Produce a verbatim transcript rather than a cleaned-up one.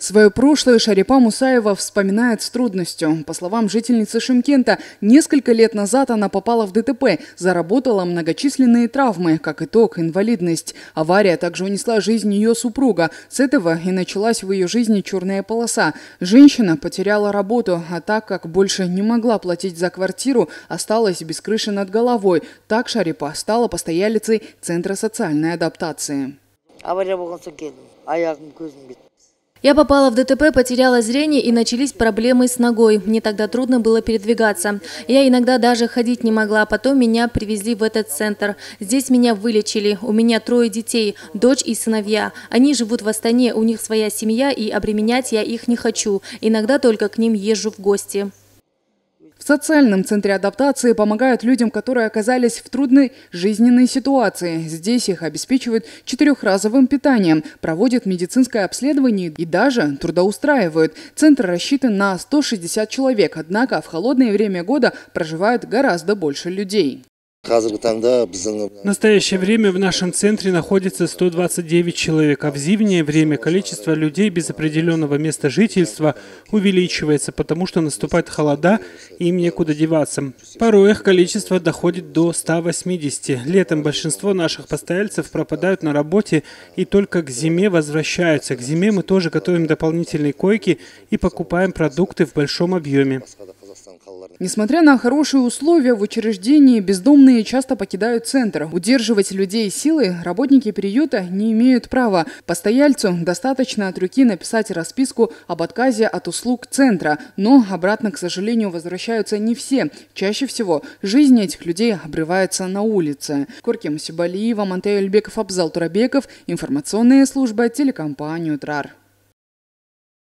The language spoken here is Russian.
Свое прошлое Шарипа Мусаева вспоминает с трудностью. По словам жительницы Шымкента, несколько лет назад она попала в ДТП, заработала многочисленные травмы, как итог – инвалидность. Авария также унесла жизнь ее супруга. С этого и началась в ее жизни черная полоса. Женщина потеряла работу, а так как больше не могла платить за квартиру, осталась без крыши над головой. Так Шарипа стала постоялицей Центра социальной адаптации. Я попала в ДТП, потеряла зрение и начались проблемы с ногой. Мне тогда трудно было передвигаться. Я иногда даже ходить не могла. Потом меня привезли в этот центр. Здесь меня вылечили. У меня трое детей, дочь и сыновья. Они живут в Астане, у них своя семья, и обременять я их не хочу. Иногда только к ним езжу в гости. В социальном центре адаптации помогают людям, которые оказались в трудной жизненной ситуации. Здесь их обеспечивают четырехразовым питанием, проводят медицинское обследование и даже трудоустраивают. Центр рассчитан на сто шестьдесят человек, однако в холодное время года проживают гораздо больше людей. В настоящее время в нашем центре находится сто двадцать девять человек, а в зимнее время количество людей без определенного места жительства увеличивается, потому что наступают холода и им некуда деваться. Порой их количество доходит до ста восьмидесяти. Летом большинство наших постояльцев пропадают на работе и только к зиме возвращаются. К зиме мы тоже готовим дополнительные койки и покупаем продукты в большом объеме. Несмотря на хорошие условия в учреждении, бездомные часто покидают центр. Удерживать людей силой работники приюта не имеют права. Постояльцу достаточно от руки написать расписку об отказе от услуг центра. Но обратно, к сожалению, возвращаются не все. Чаще всего жизнь этих людей обрывается на улице. Коркем Сибалиева, Монтей Альбеков, Абзал Турабеков. Информационная служба телекомпании «Утрар».